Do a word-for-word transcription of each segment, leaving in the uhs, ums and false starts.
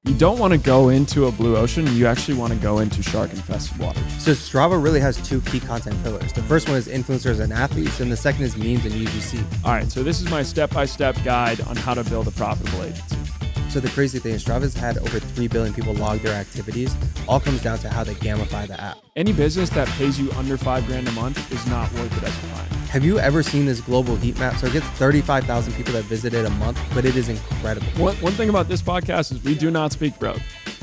You don't want to go into a blue ocean. You actually want to go into shark-infested waters. So Strava really has two key content pillars. The first one is influencers and athletes, and the second is memes and U G C. All right, so this is my step-by-step guide on how to build a profitable agency. So the crazy thing is Strava's had over three billion people log their activities. All comes down to how they gamify the app. Any business that pays you under five grand a month is not worth it as a client. Have you ever seen this global heat map? So it gets thirty-five thousand people that visit it a month, but it is incredible. One, one thing about this podcast is we do not speak broke.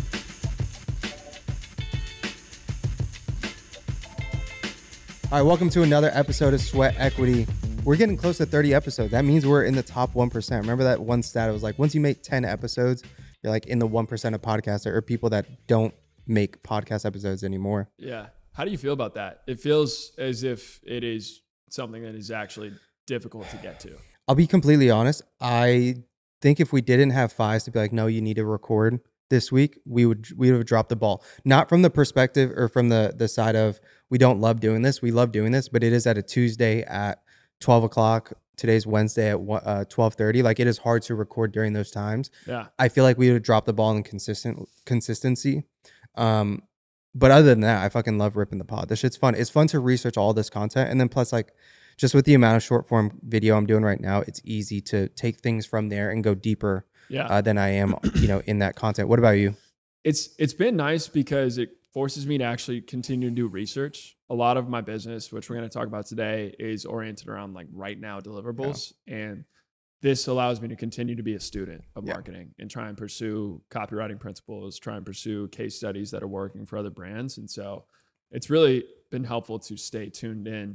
All right, welcome to another episode of Sweat Equity. We're getting close to thirty episodes. That means we're in the top one percent. Remember that one stat? It was like, once you make ten episodes, you're like in the one percent of podcasters or people that don't make podcast episodes anymore. Yeah. How do you feel about that? It feels as if it is something that is actually difficult to get to. I'll be completely honest. I think if we didn't have fives to be like, no, you need to record this week, we would we would have dropped the ball. Not from the perspective or from the, the side of we don't love doing this. We love doing this, but it is at a Tuesday at twelve o'clock. Today's Wednesday at uh, twelve thirty. Like, it is hard to record during those times. Yeah. I feel like we would have dropped the ball in consistent consistency. Um, but other than that, I fucking love ripping the pod. This shit's fun. It's fun to research all this content. And then plus, like, just with the amount of short form video I'm doing right now, it's easy to take things from there and go deeper yeah. uh, than I am, you know, in that content. What about you? It's It's been nice because it forces me to actually continue to do research. A lot of my business, which we're going to talk about today, is oriented around like right now deliverables. Yeah. And this allows me to continue to be a student of yeah. marketing and try and pursue copywriting principles, try and pursue case studies that are working for other brands. And so it's really been helpful to stay tuned in,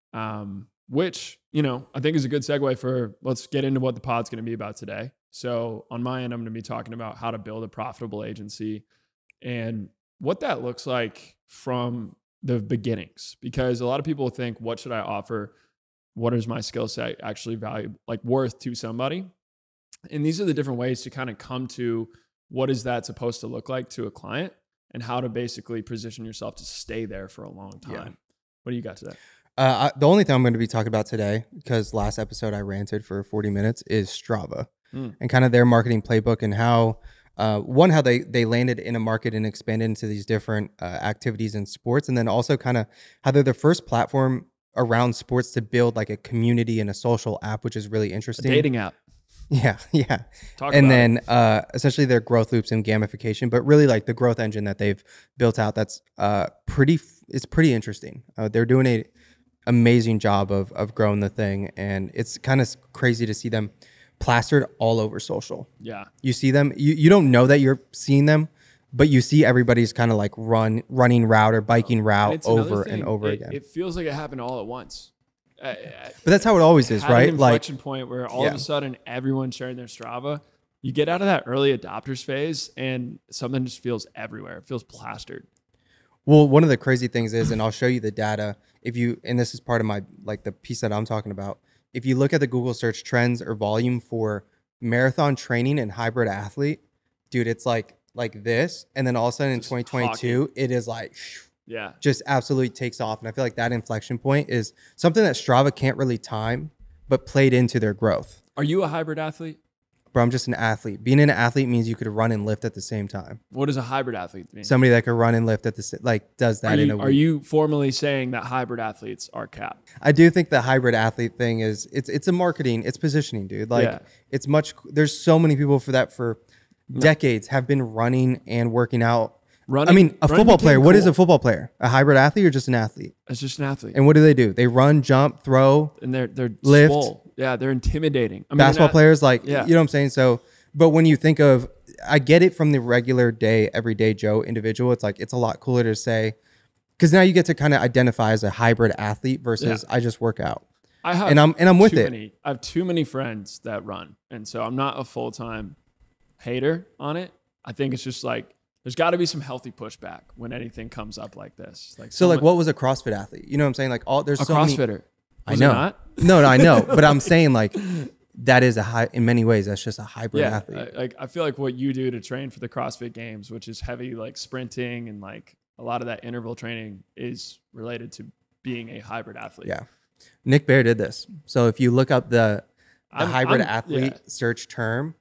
um, which, you know, I think is a good segue for, let's get into what the pod's going to be about today. So on my end, I'm going to be talking about how to build a profitable agency and what that looks like from the beginnings, because a lot of people think, what should I offer? What is my skill set actually value, like worth to somebody? And these are the different ways to kind of come to what is that supposed to look like to a client and how to basically position yourself to stay there for a long time. Yeah. What do you got today? Uh, I, the only thing I'm going to be talking about today, because last episode I ranted for forty minutes, is Strava mm. and kind of their marketing playbook and how Uh, one, how they they landed in a market and expanded into these different uh, activities in sports, and then also kind of how they're the first platform around sports to build like a community and a social app, which is really interesting. A dating app. Yeah, yeah. Talk and about then it. Uh, essentially their growth loops and gamification, but really like the growth engine that they've built out. That's uh, pretty. It's pretty interesting. Uh, they're doing a amazing job of of growing the thing, and it's kind of crazy to see them plastered all over social. Yeah. You see them, you, you don't know that you're seeing them, but you see everybody's kind of like run, running route or biking route and over thing, and over it, again. It feels like it happened all at once. Uh, but that's how it always is, right? An inflection like, point where all yeah. of a sudden everyone's sharing their Strava. You get out of that early adopters phase and something just feels everywhere. It feels plastered. Well, one of the crazy things is, and I'll show you the data if you, and this is part of my, like the piece that I'm talking about. If you look at the Google search trends or volume for marathon training and hybrid athlete, dude, it's like like this. And then all of a sudden in twenty twenty-two, hockey. It is like, yeah, just absolutely takes off. And I feel like that inflection point is something that Strava can't really time, but played into their growth. Are you a hybrid athlete? Bro, I'm just an athlete. Being an athlete means you could run and lift at the same time. What does a hybrid athlete mean? Somebody that could run and lift at the same, like does that are you, in a week. Are you formally saying that hybrid athletes are capped? I do think the hybrid athlete thing is, it's it's a marketing, it's positioning, dude. Like yeah. it's much, there's so many people for that for decades have been running and working out. Running, I mean, a football player, cool. What is a football player? A hybrid athlete or just an athlete? It's just an athlete. And what do they do? They run, jump, throw, and they're, they're lift. Swole. Yeah, they're intimidating. I mean, basketball that, players, like, yeah. you know what I'm saying? So, but when you think of, I get it from the regular day, everyday Joe individual. It's like, it's a lot cooler to say, because now you get to kind of identify as a hybrid athlete versus yeah. I just work out. I have and I'm and I'm with too it. Many, I have too many friends that run, and so I'm not a full time hater on it. I think it's just like there's got to be some healthy pushback when anything comes up like this. Like so, someone, like, what was a CrossFit athlete? You know what I'm saying? Like, all there's a so CrossFitter. Many, I was know. It not? No, no, I know, but I'm saying like. That is a high, in many ways, that's just a hybrid yeah, athlete. I, like I feel like what you do to train for the CrossFit Games, which is heavy like sprinting and like a lot of that interval training, is related to being a hybrid athlete. Yeah. Nick Bear did this. So if you look up the, the I'm, hybrid I'm, athlete yeah. search term,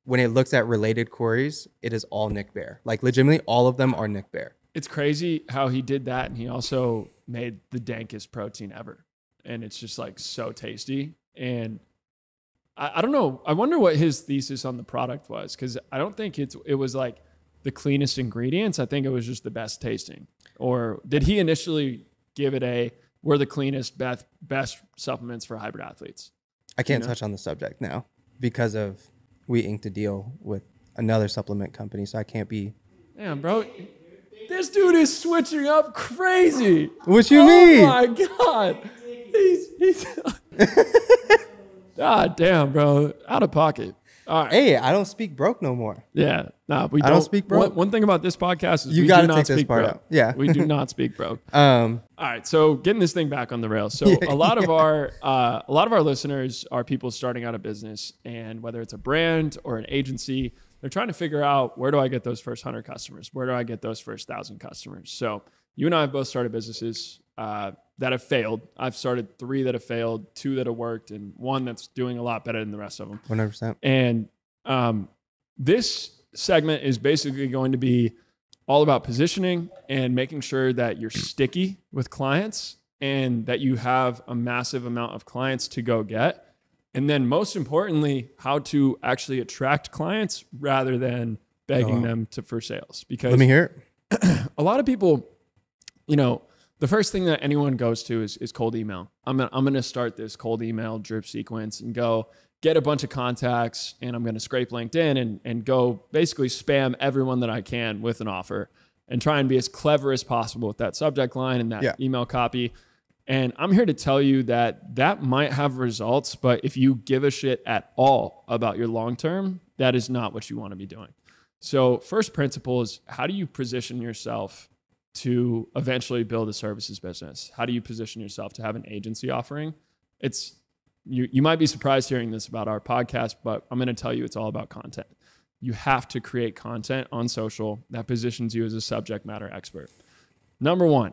when it looks at related queries, it is all Nick Bear. Like legitimately, all of them are Nick Bear. It's crazy how he did that, and he also made the dankest protein ever, and it's just like so tasty. And I, I don't know. I wonder what his thesis on the product was, because I don't think it's it was like the cleanest ingredients. I think it was just the best tasting. Or did he initially give it a we're the cleanest, best best supplements for hybrid athletes? I can't you know? touch on the subject now because of we inked a deal with another supplement company, so I can't be. Damn, bro. This dude is switching up crazy. What you oh mean? Oh my God. He's, he's God damn, bro. Out of pocket. All right. Hey, I don't speak broke no more. Yeah. Nah, we I don't, don't speak broke. One, one thing about this podcast is you we gotta do not take speak this part broke. out. Yeah. We do not speak broke. Um, All right. So getting this thing back on the rails. So yeah, a lot yeah. of our uh, a lot of our listeners are people starting out a business, and whether it's a brand or an agency, they're trying to figure out, where do I get those first hundred customers? Where do I get those first thousand customers? So you and I have both started businesses uh, that have failed. I've started three that have failed, two that have worked, and one that's doing a lot better than the rest of them. one hundred percent. And um, this segment is basically going to be all about positioning and making sure that you're sticky with clients and that you have a massive amount of clients to go get. And then most importantly, how to actually attract clients rather than begging Oh. them to for sales. Because Let me hear it. a lot of people, you know, the first thing that anyone goes to is, is cold email. I'm gonna, I'm gonna start this cold email drip sequence and go get a bunch of contacts, and I'm gonna scrape LinkedIn and, and go basically spam everyone that I can with an offer and try and be as clever as possible with that subject line and that Yeah. email copy. And I'm here to tell you that that might have results, but if you give a shit at all about your long-term, that is not what you want to be doing. So first principle is, how do you position yourself to eventually build a services business? How do you position yourself to have an agency offering? It's you, you might be surprised hearing this about our podcast, but I'm going to tell you it's all about content. You have to create content on social that positions you as a subject matter expert. Number one,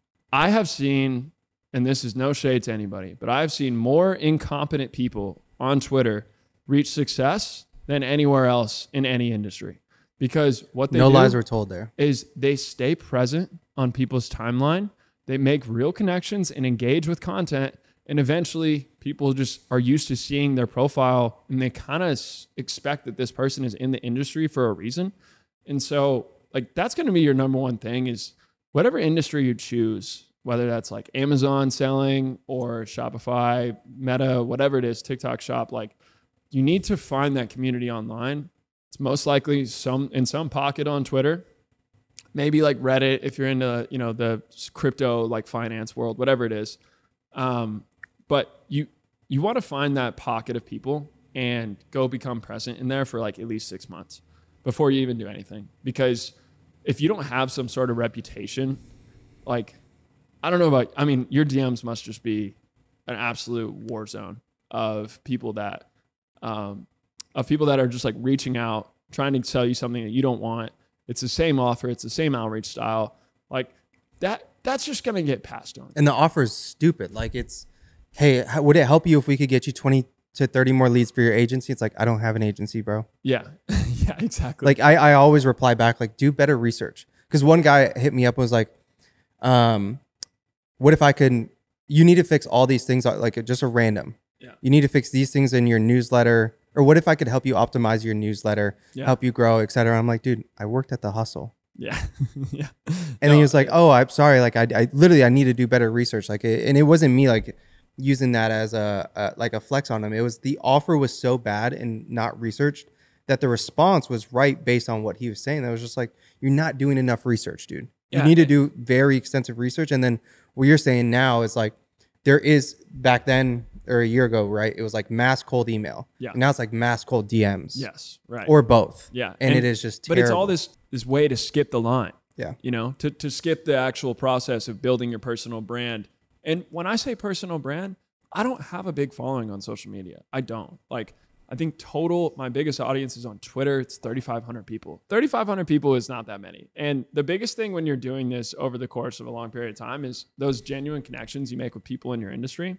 I have seen, and this is no shade to anybody, but I've seen more incompetent people on Twitter reach success than anywhere else in any industry. Because what they No do lies were told there. is they stay present on people's timeline. They make real connections and engage with content. And eventually people just are used to seeing their profile, and they kind of expect that this person is in the industry for a reason. And so like, that's going to be your number one thing, is whatever industry you choose, whether that's like Amazon selling or Shopify, Meta, whatever it is, TikTok shop, like you need to find that community online. It's most likely some in some pocket on Twitter, maybe like Reddit if you're into, you know, the crypto, like finance world, whatever it is. Um, but you you want to find that pocket of people and go become present in there for like at least six months before you even do anything. Because if you don't have some sort of reputation, like, I don't know about, I mean, your D Ms must just be an absolute war zone of people that, um, of people that are just like reaching out, trying to sell you something that you don't want. It's the same offer. It's the same outreach style. Like that, that's just going to get passed on. And the offer is stupid. Like it's, hey, how, would it help you if we could get you twenty to thirty more leads for your agency? It's like, I don't have an agency, bro. Yeah. Yeah, exactly. Like I, I always reply back, like, do better research. Because one guy hit me up and was like, um, what if I could, you need to fix all these things, like just a random. Yeah. You need to fix these things in your newsletter. Or what if I could help you optimize your newsletter, Yeah. help you grow, et cetera? I'm like, dude, I worked at the hustle. Yeah. Yeah. And No, then he was like, oh, I'm sorry. Like I, I literally, I need to do better research. Like, it, and it wasn't me like using that as a, a, like a flex on him. It was the offer was so bad and not researched that the response was right based on what he was saying. That was just like, you're not doing enough research, dude. You Yeah. need to do very extensive research. And then what you're saying now is like, there is back then or a year ago, right? It was like mass cold email. Yeah. And now it's like mass cold D Ms. Yes. Right. Or both. yeah. And, it is just but terrible. it's all this, this way to skip the line. Yeah. You know, to, to skip the actual process of building your personal brand. And when I say personal brand, I don't have a big following on social media. I don't. Like, I think total, my biggest audience is on Twitter. It's thirty-five hundred people. thirty-five hundred people is not that many. And the biggest thing when you're doing this over the course of a long period of time is those genuine connections you make with people in your industry.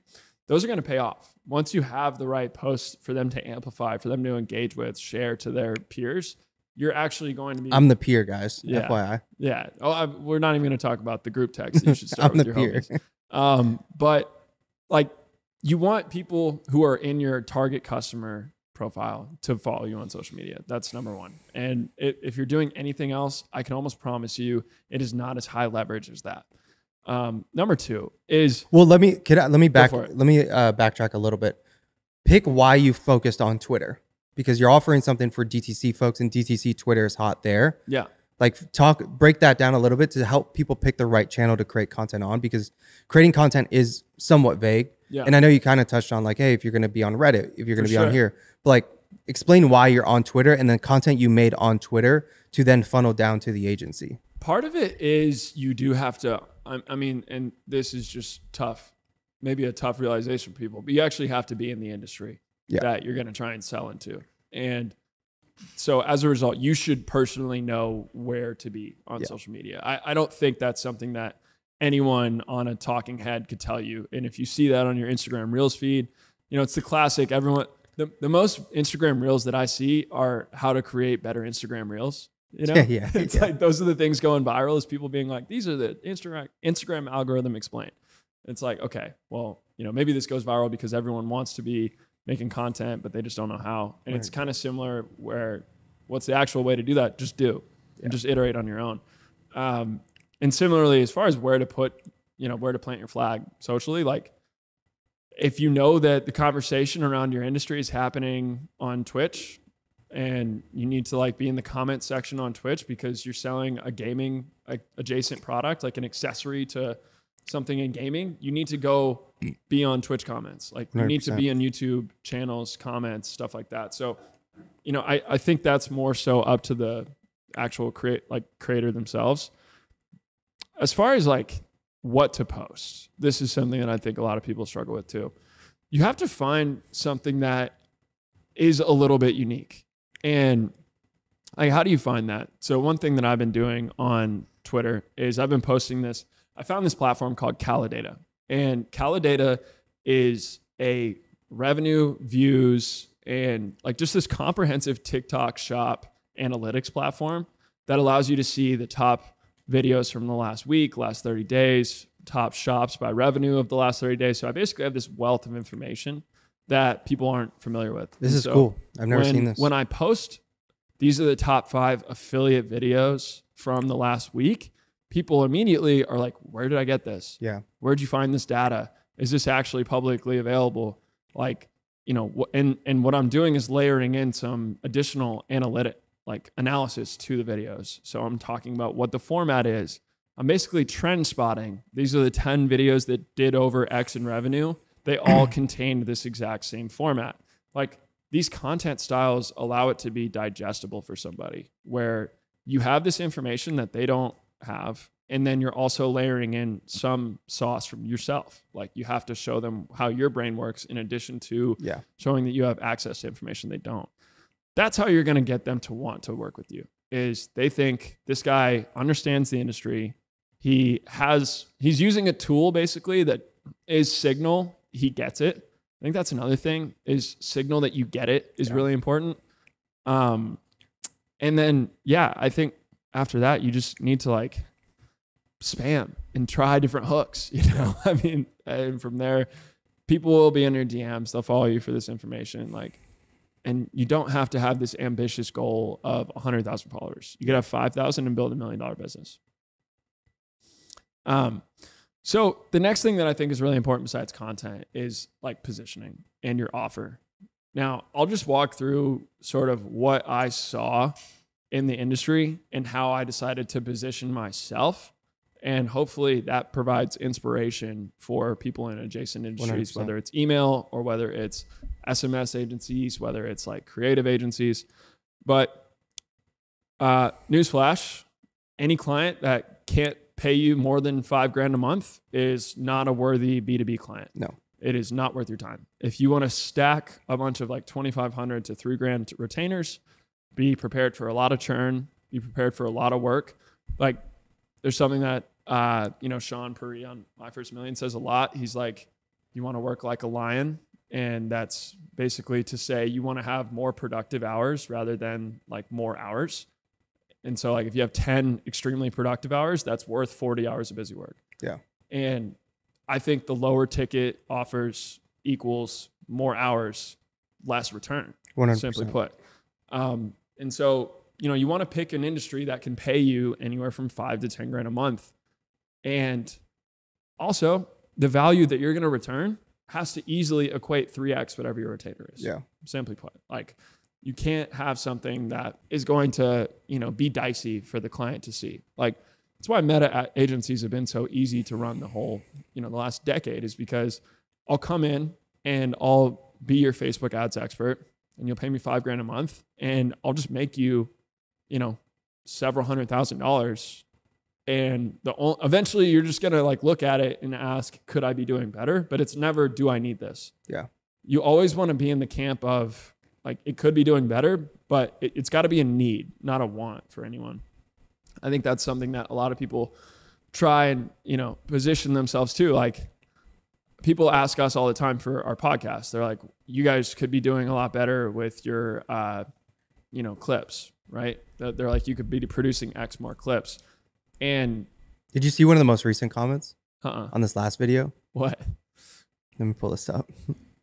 those are going to pay off. Once you have the right posts for them to amplify, for them to engage with, share to their peers, you're actually going to be. I'm the peer, guys. Yeah, F Y I. Yeah. Oh, I, we're not even going to talk about the group text that you should start I'm with the your peer. homies. Um, but like, you want people who are in your target customer profile to follow you on social media. That's number one. And it, if you're doing anything else, I can almost promise you it is not as high leverage as that. Um, number two is well, let me can I, let me back for it. let me uh, backtrack a little bit. Pick why you focused on Twitter, because you're offering something for D T C folks, and D T C Twitter is hot there. Yeah. Like talk, break that down a little bit to help people pick the right channel to create content on, because creating content is somewhat vague. Yeah. And I know you kind of touched on like, hey, if you're going to be on Reddit, if you're going to be sure. on here, but like explain why you're on Twitter and then content you made on Twitter to then funnel down to the agency. Part of it is you do have to, I, I mean, and this is just tough, maybe a tough realization for people, but you actually have to be in the industry yeah. that you're going to try and sell into. And so as a result, you should personally know where to be on yeah. social media. I, I don't think that's something that anyone on a talking head could tell you. And if you see that on your Instagram Reels feed, you know, it's the classic, everyone, the, the most Instagram Reels that I see are how to create better Instagram Reels. You know, yeah, yeah, it's yeah. like, those are the things going viral, is people being like, these are the Instagram Instagram algorithm explained. It's like, okay, well, you know, maybe this goes viral because everyone wants to be making content, but they just don't know how. And right. it's kind of similar where what's the actual way to do that? Just do yeah. and just iterate on your own. Um, and similarly, as far as where to put, you know, where to plant your flag socially, like if you know that the conversation around your industry is happening on Twitch and you need to like be in the comment section on Twitch because you're selling a gaming like, adjacent product, like an accessory to something in gaming, you need to go be on Twitch comments. Like you need to be on YouTube channels, comments, stuff like that. So, you know, I, I think that's more so up to the actual create like creator themselves. As far as like what to post, this is something that I think a lot of people struggle with too. You have to find something that is a little bit unique. And like, how do you find that? So one thing that I've been doing on Twitter is I've been posting this. I found this platform called Calidata, and Calidata is a revenue, views, and like just this comprehensive TikTok shop analytics platform that allows you to see the top videos from the last week, last thirty days, top shops by revenue of the last thirty days. So I basically have this wealth of information that people aren't familiar with. This and is so cool. I've never when, seen this. When I post, these are the top five affiliate videos from the last week, people immediately are like, where did I get this? Yeah. Where'd you find this data? Is this actually publicly available? Like, you know, and, and what I'm doing is layering in some additional analytic, like analysis to the videos. So I'm talking about what the format is. I'm basically trend spotting. These are the ten videos that did over X in revenue. They all contained this exact same format. Like these content styles allow it to be digestible for somebody where you have this information that they don't have. And then you're also layering in some sauce from yourself. Like you have to show them how your brain works in addition to yeah. showing that you have access to information they don't. That's how you're going to get them to want to work with you, is they think this guy understands the industry. He has, he's using a tool basically that is signal. He gets it. I think that's another thing, is signal that you get it is yeah. really important. Um, and then, yeah, I think after that, you just need to like spam and try different hooks, you know? I mean, and from there, people will be in your D Ms. They'll follow you for this information. Like, and you don't have to have this ambitious goal of one hundred thousand followers. You could have five thousand and build a million dollar business. Um, so the next thing that I think is really important besides content is like positioning and your offer. Now, I'll just walk through sort of what I saw in the industry and how I decided to position myself. And hopefully that provides inspiration for people in adjacent industries, one hundred percent. Whether it's email or whether it's S M S agencies, whether it's like creative agencies. But uh, newsflash, any client that can't pay you more than five grand a month is not a worthy B two B client. No, it is not worth your time. If you want to stack a bunch of like twenty-five hundred to three grand retainers, be prepared for a lot of churn, be prepared for a lot of work. Like there's something that, uh, you know, Sean Puri on My First Million says a lot. He's like, you want to work like a lion. And that's basically to say you want to have more productive hours rather than like more hours. And so like if you have ten extremely productive hours, that's worth forty hours of busy work. Yeah. And I think the lower ticket offers equals more hours, less return, one hundred percent. Simply put. Um, and so, you know, you want to pick an industry that can pay you anywhere from five to ten grand a month. And also the value that you're going to return has to easily equate three X whatever your retainer is. Yeah. Simply put, like you can't have something that is going to, you know, be dicey for the client to see. Like that's why meta agencies have been so easy to run the whole, you know, the last decade, is because I'll come in and I'll be your Facebook ads expert and you'll pay me five grand a month and I'll just make you, you know, several hundred thousand dollars. And the only, eventually you're just going to like look at it and ask, could I be doing better? But it's never, do I need this? Yeah. You always want to be in the camp of like, it could be doing better, but it, it's got to be a need, not a want for anyone. I think that's something that a lot of people try and, you know, position themselves to. Like people ask us all the time for our podcast. They're like, you guys could be doing a lot better with your, uh, you know, clips, right? They're like, you could be producing X more clips. And did you see one of the most recent comments uh-uh. on this last video? What? Let me pull this up.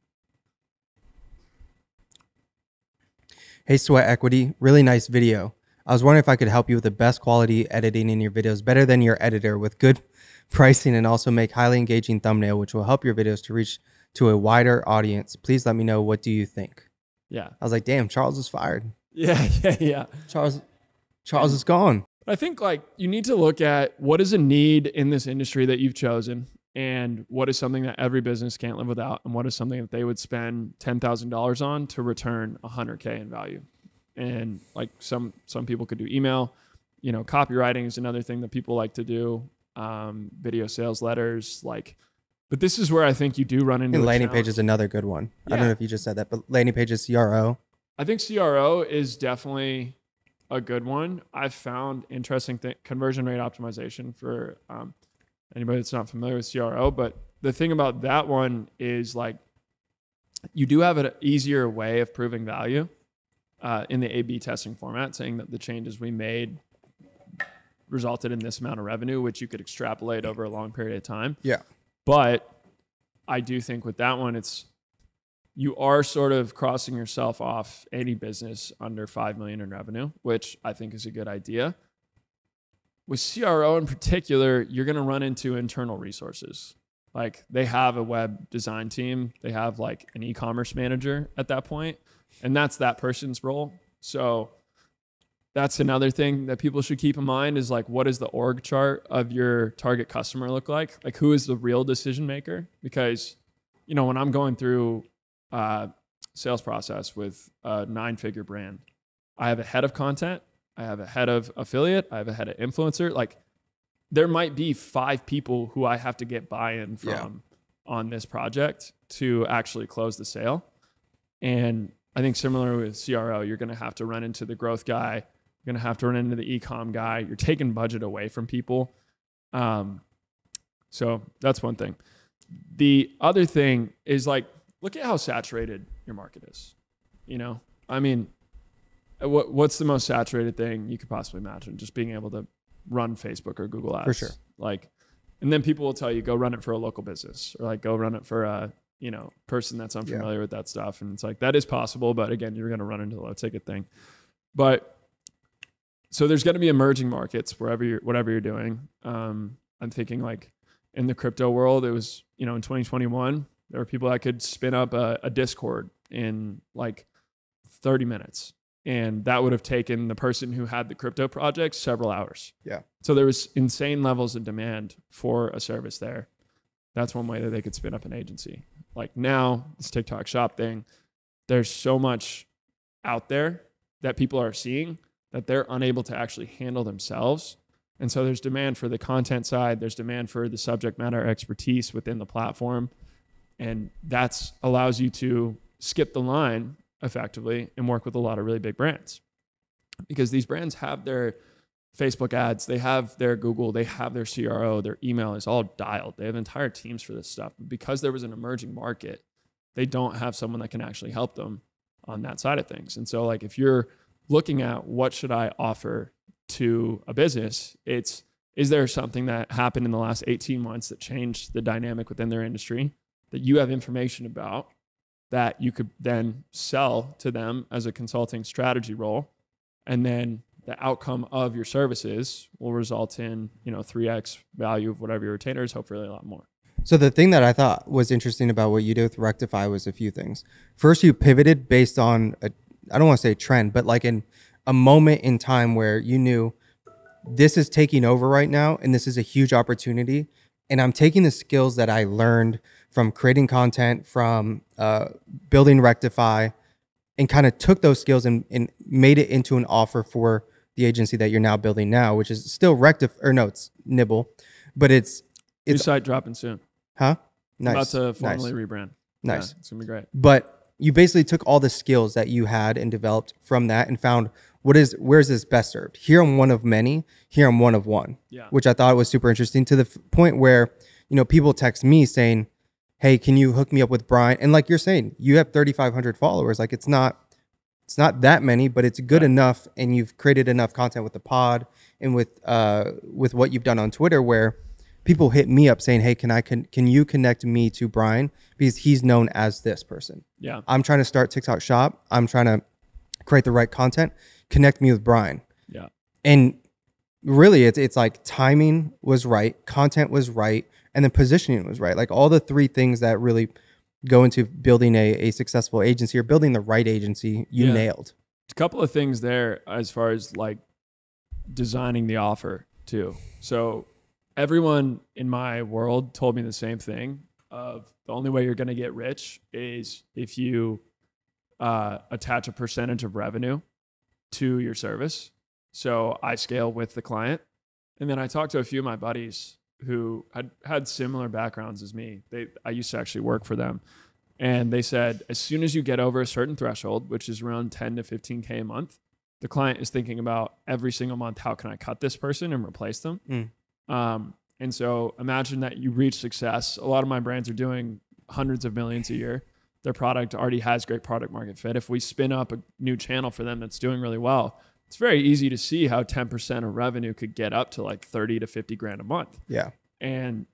Hey, Sweat Equity, really nice video. I was wondering if I could help you with the best quality editing in your videos, better than your editor, with good pricing, and also make highly engaging thumbnail, which will help your videos to reach to a wider audience. Please let me know, what do you think? Yeah. I was like, damn, Charles is fired. Yeah, yeah, yeah. Charles, Charles and, is gone. I think like you need to look at what is a need in this industry that you've chosen, and what is something that every business can't live without, and what is something that they would spend ten thousand dollars on to return one hundred K in value. And like some some people could do email, you know, copywriting is another thing that people like to do, um, video sales letters, like, but this is where I think you do run into and a landing challenge. page is another good one. Yeah. I don't know if you just said that, but landing page is C R O. I think C R O is definitely a good one. I've found interesting th- conversion rate optimization for um, anybody that's not familiar with C R O. But the thing about that one is like you do have an easier way of proving value uh, in the A B testing format, saying that the changes we made resulted in this amount of revenue, which you could extrapolate over a long period of time. Yeah. But I do think with that one, it's you are sort of crossing yourself off any business under five million in revenue, which I think is a good idea. With C R O in particular, you're going to run into internal resources. Like they have a web design team. They have like an e-commerce manager at that point, and that's that person's role. So that's another thing that people should keep in mind is like, what does the org chart of your target customer look like? Like who is the real decision maker? Because, you know, when I'm going through Uh, sales process with a nine figure brand, I have a head of content, I have a head of affiliate, I have a head of influencer. Like there might be five people who I have to get buy-in from yeah. on this project to actually close the sale. And I think similar with C R O, you're going to have to run into the growth guy. You're going to have to run into the e-com guy. You're taking budget away from people. Um, so that's one thing. The other thing is like, look at how saturated your market is. You know, I mean, what what's the most saturated thing you could possibly imagine? Just being able to run Facebook or Google ads. For sure. Like, and then people will tell you, go run it for a local business, or like go run it for a, you know, person that's unfamiliar yeah. with that stuff. And it's like, that is possible, but again, you're going to run into the low ticket thing. But so there's going to be emerging markets wherever you're, whatever you're doing. Um, I'm thinking like in the crypto world, it was, you know, in twenty twenty-one, there were people that could spin up a, a Discord in like thirty minutes. And that would have taken the person who had the crypto project several hours. Yeah. So there was insane levels of demand for a service there. That's one way that they could spin up an agency. Like now, this TikTok shop thing, there's so much out there that people are seeing that they're unable to actually handle themselves. And so there's demand for the content side. There's demand for the subject matter expertise within the platform. And that's allows you to skip the line effectively and work with a lot of really big brands, because these brands have their Facebook ads, they have their Google, they have their C R O, their email is all dialed. They have entire teams for this stuff. But because there was an emerging market, they don't have someone that can actually help them on that side of things. And so like if you're looking at what should I offer to a business, it's, is there something that happened in the last eighteen months that changed the dynamic within their industry that you have information about that you could then sell to them as a consulting strategy role? And then the outcome of your services will result in, you know, three X value of whatever your retainer is, hopefully a lot more. So the thing that I thought was interesting about what you did with Rectify was a few things. First, you pivoted based on, a, I don't want to say trend, but like in a moment in time where you knew this is taking over right now and this is a huge opportunity. And I'm taking the skills that I learned from creating content, from uh, building Rectify, and kind of took those skills and, and made it into an offer for the agency that you're now building now, which is still Rectify, or no, it's Nibble, but it's, it's New site dropping soon. Huh? Nice. About to formally nice. rebrand. Nice. Yeah, it's gonna be great. But you basically took all the skills that you had and developed from that and found what is, where's this best served? Here I'm one of many, here I'm one of one, yeah. which I thought was super interesting, to the f- point where, you know, people text me saying, hey, can you hook me up with Brian? And like you're saying, you have thirty-five hundred followers. Like it's not, it's not that many, but it's good yeah. enough. And you've created enough content with the pod and with, uh, with what you've done on Twitter, where people hit me up saying, hey, can I, can, can you connect me to Brian? Because he's known as this person. Yeah. I'm trying to start TikTok shop. I'm trying to create the right content. Connect me with Brian. Yeah. And really it's, it's like timing was right. Content was right. And then positioning was right. Like all the three things that really go into building a, a successful agency or building the right agency, you yeah. nailed. A couple of things there as far as like designing the offer too. So everyone in my world told me the same thing of the only way you're going to get rich is if you uh, attach a percentage of revenue to your service. So I scale with the client. And then I talked to a few of my buddies who had had similar backgrounds as me. They, I used to actually work for them. And they said, as soon as you get over a certain threshold, which is around ten to fifteen K a month, the client is thinking about every single month, how can I cut this person and replace them? Mm. Um, and so imagine that you reach success. A lot of my brands are doing hundreds of millions a year. Their product already has great product market fit. If we spin up a new channel for them that's doing really well, it's very easy to see how ten percent of revenue could get up to like thirty to fifty grand a month. Yeah. And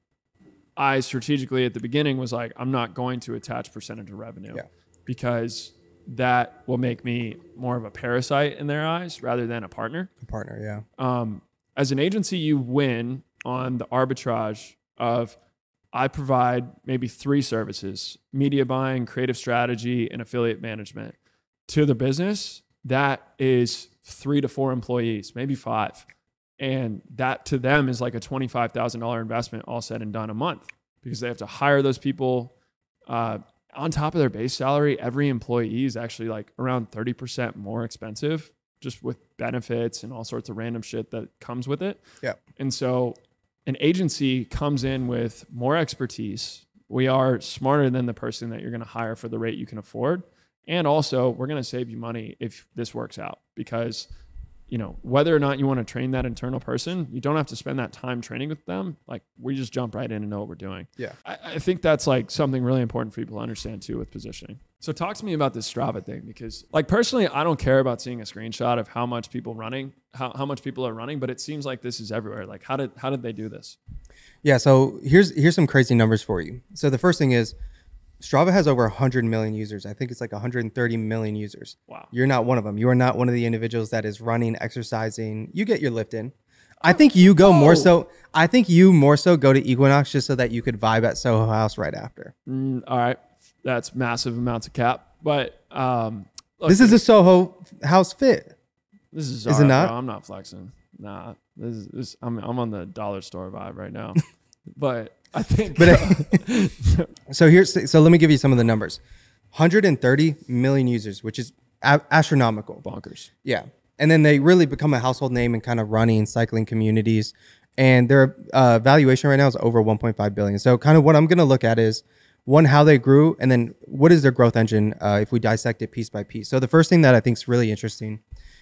I strategically at the beginning was like, I'm not going to attach percentage of revenue yeah. because that will make me more of a parasite in their eyes rather than a partner. A partner, yeah. Um, as an agency, you win on the arbitrage of I provide maybe three services: media buying, creative strategy, and affiliate management. To the business, that is three to four employees, maybe five. And that to them is like a twenty-five thousand dollars investment all said and done a month, because they have to hire those people. Uh, on top of their base salary, every employee is actually like around thirty percent more expensive, just with benefits and all sorts of random shit that comes with it. Yeah. And so an agency comes in with more expertise. We are smarter than the person that you're going to hire for the rate you can afford. And also, we're going to save you money if this works out, because, you know, whether or not you want to train that internal person, you don't have to spend that time training with them. Like, we just jump right in and know what we're doing. Yeah. I, I think that's like something really important for people to understand too with positioning. So talk to me about this Strava thing, because like personally, I don't care about seeing a screenshot of how much people running, how, how much people are running, but it seems like this is everywhere. Like how did, how did they do this? Yeah. So here's, here's some crazy numbers for you. So the first thing is Strava has over one hundred million users. I think it's like one hundred thirty million users. Wow. You're not one of them. You are not one of the individuals that is running, exercising. You get your lift in. I think you go oh. more so. I think you more so go to Equinox just so that you could vibe at Soho House right after. Mm, all right. That's massive amounts of cap. But um, look, this is a Soho House fit. This is, is right, it not? Bro, I'm not flexing. Nah, this is this. I'm I'm on the dollar store vibe right now. But I think. But uh, so here's so let me give you some of the numbers. one hundred thirty million users, which is a- astronomical. Bonkers. Yeah, and then they really become a household name in kind of running, cycling communities, and their uh, valuation right now is over one point five billion. So kind of what I'm going to look at is, one, how they grew, and then what is their growth engine uh, if we dissect it piece by piece. So the first thing that I think is really interesting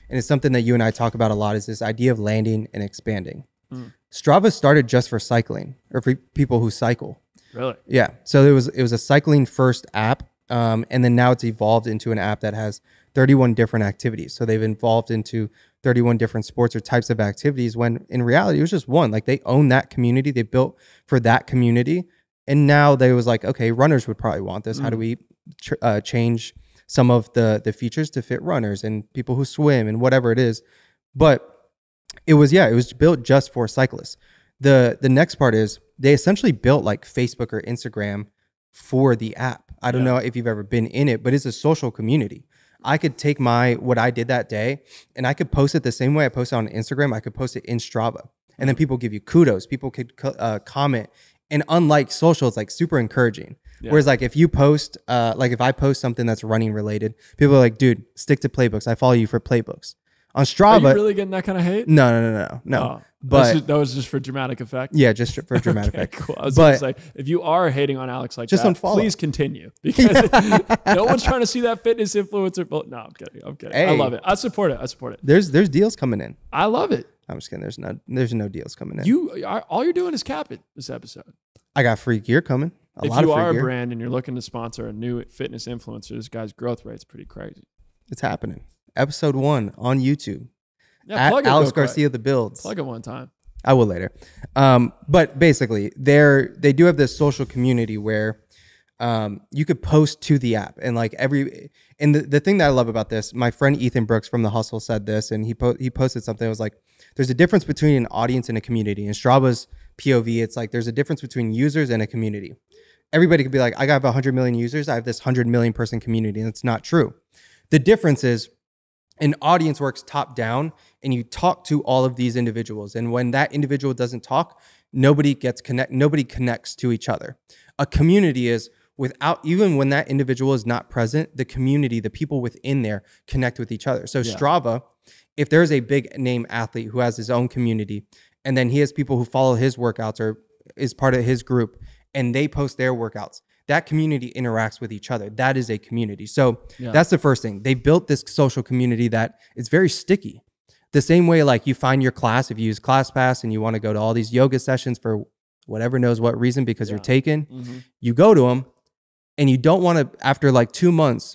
and it's something that you and I talk about a lot, is this idea of landing and expanding. Mm. Strava started just for cycling, or for people who cycle. Really? Yeah. So it was it was a cycling first app, um, and then now it's evolved into an app that has thirty-one different activities. So they've evolved into thirty-one different sports or types of activities, when in reality it was just one. Like, they own that community, they built for that community, and now they was like, okay, runners would probably want this. Mm. How do we ch- uh, change some of the the features to fit runners and people who swim and whatever it is? But it was, yeah, it was built just for cyclists. The the next part is they essentially built like Facebook or Instagram for the app. I don't yeah. know if you've ever been in it, but it's a social community. I could take my, what I did that day, and I could post it the same way I posted on Instagram. I could post it in Strava, and then people give you kudos. People could uh, comment. And unlike social, it's like super encouraging. Yeah. Whereas like if you post, uh, like if I post something that's running related, people are like, dude, stick to Playbooks. I follow you for Playbooks. On Strava, are you really getting that kind of hate? No, no, no, no, no. Oh, but just, that was just for dramatic effect. Yeah, just for dramatic okay, effect. Cool. I was but, gonna say, if you are hating on Alex like just that, unfollow. Please continue, because no one's trying to see that fitness influencer. But no, I'm kidding. I'm kidding. Hey, I love it. I support it. I support it. There's there's deals coming in. I love it. I'm just kidding. There's no there's no deals coming in. You are, all you're doing is cap it this episode. I got free gear coming. A if lot you of free are a gear. brand and you're looking to sponsor a new fitness influencer, this guy's growth rate's pretty crazy. It's happening. Episode one on YouTube. Yeah, at Alex Garcia the Builds. Plug it one time. I will later. Um, but basically, they're they do have this social community where um, you could post to the app, and like every and the, the thing that I love about this, my friend Ethan Brooks from The Hustle said this, and he po- he posted something that was like, there's a difference between an audience and a community. In Strava's P O V, it's like there's a difference between users and a community. Everybody could be like, I got one hundred million users, I have this one hundred million person community, and it's not true. The difference is an audience works top down, and you talk to all of these individuals. And when that individual doesn't talk, nobody gets connect, nobody connects to each other. A community is without, even when that individual is not present, the community, the people within there connect with each other. So yeah. Strava, if there's a big name athlete who has his own community, and then he has people who follow his workouts or is part of his group, and they post their workouts, that community interacts with each other. That is a community. So yeah. that's the first thing. They built this social community that is very sticky. The same way, like you find your class, if you use ClassPass and you want to go to all these yoga sessions for whatever knows what reason, because yeah. you're taken, mm-hmm. you go to them, and you don't want to, after like two months,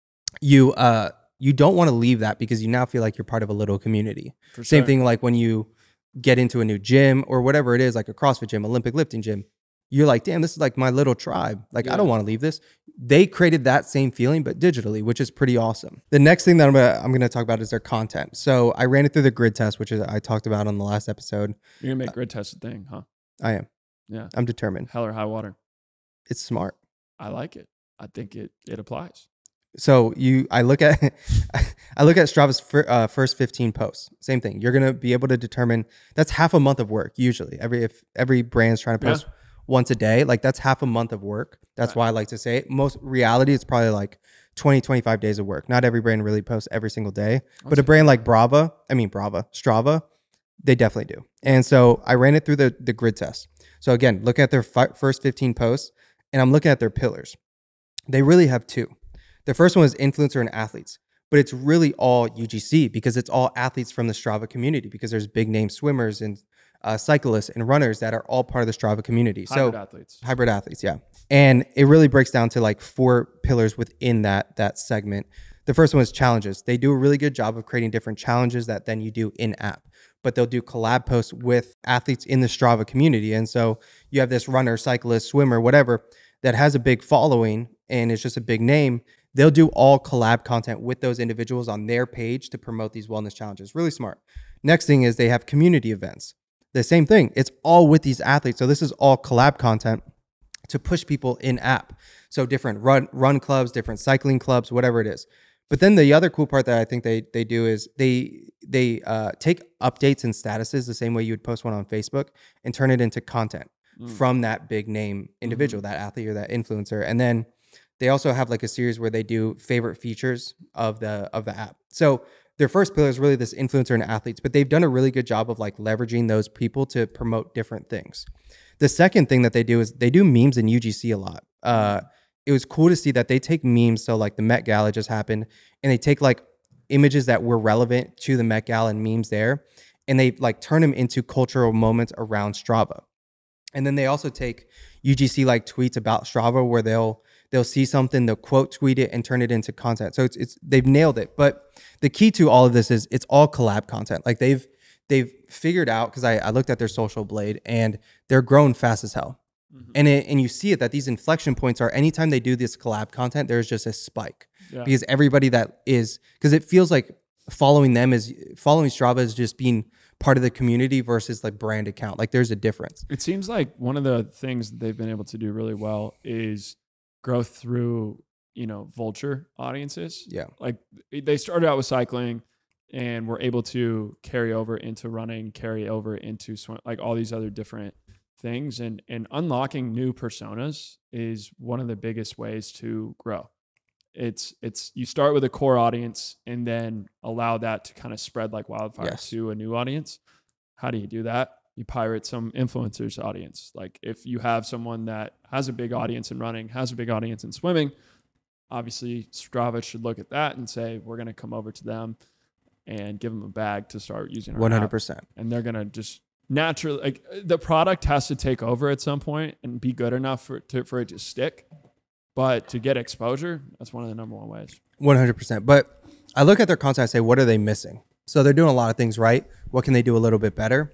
you uh you don't want to leave that, because you now feel like you're part of a little community. For Same sure. thing like when you get into a new gym or whatever it is, like a CrossFit gym, Olympic lifting gym. You're like, damn, this is like my little tribe. Like, yeah. I don't want to leave this. They created that same feeling, but digitally, which is pretty awesome. The next thing that I'm gonna, I'm gonna talk about is their content. So I ran it through the grid test, which is I talked about on the last episode. You're gonna make grid test a thing, huh? I am. Yeah. I'm determined. Hell or high water. It's smart. I like it. I think it it applies. So you, I look at, I look at Strava's fir, uh, first fifteen posts. Same thing. You're gonna be able to determine, that's half a month of work usually. Every if every brand's trying to post yeah. once a day, like that's half a month of work. That's right. why I like to say it. Most reality, it's probably like twenty, twenty-five days of work. Not every brand really posts every single day, I'll but a brand like Brava, I mean Brava, Strava, they definitely do. And so I ran it through the the grid test. So again, looking at their fi- first fifteen posts, and I'm looking at their pillars. They really have two. The first one is influencer and athletes, but it's really all U G C, because it's all athletes from the Strava community, because there's big name swimmers and uh, cyclists and runners that are all part of the Strava community. Hybrid so athletes. Hybrid athletes, yeah. And it really breaks down to like four pillars within that, that segment. The first one is challenges. They do a really good job of creating different challenges that then you do in app, but they'll do collab posts with athletes in the Strava community. And so you have this runner, cyclist, swimmer, whatever, that has a big following and it's just a big name. They'll do all collab content with those individuals on their page to promote these wellness challenges. Really smart. Next thing is they have community events. The same thing. It's all with these athletes. So this is all collab content to push people in app. So different run run clubs, different cycling clubs, whatever it is. But then the other cool part that I think they they do is they they uh, take updates and statuses the same way you would post one on Facebook and turn it into content mm. from that big name individual, mm-hmm. that athlete or that influencer. And then they also have like a series where they do favorite features of the of the app. So their first pillar is really this influencer and athletes, but they've done a really good job of like leveraging those people to promote different things. The second thing that they do is they do memes and U G C a lot. Uh, it was cool to see that they take memes. So like the Met Gala just happened, and they take like images that were relevant to the Met Gala and memes there, and they like turn them into cultural moments around Strava. And then they also take U G C like tweets about Strava where they'll they'll see something, they'll quote tweet it and turn it into content. So it's it's they've nailed it. But the key to all of this is it's all collab content. Like they've they've figured out, because I, I looked at their social blade and they're growing fast as hell. Mm-hmm. And it, and you see it that these inflection points are anytime they do this collab content, there's just a spike. Yeah. Because everybody that is, because it feels like following them is following Strava is just being part of the community versus like brand account. Like there's a difference. It seems like one of the things that they've been able to do really well is growth through, you know, vulture audiences. Yeah. Like they started out with cycling and were able to carry over into running, carry over into swim, like all these other different things. And, and unlocking new personas is one of the biggest ways to grow. It's, it's, you start with a core audience and then allow that to kind of spread like wildfire yes. to a new audience. How do you do that? You pirate some influencers audience. Like if you have someone that has a big audience in running, has a big audience in swimming, obviously Strava should look at that and say, we're going to come over to them and give them a bag to start using our one hundred percent. App. And they're going to just naturally, like the product has to take over at some point and be good enough for, to, for it to stick. But to get exposure, that's one of the number one ways. one hundred percent. But I look at their content, I say, what are they missing? So they're doing a lot of things right. What can they do a little bit better?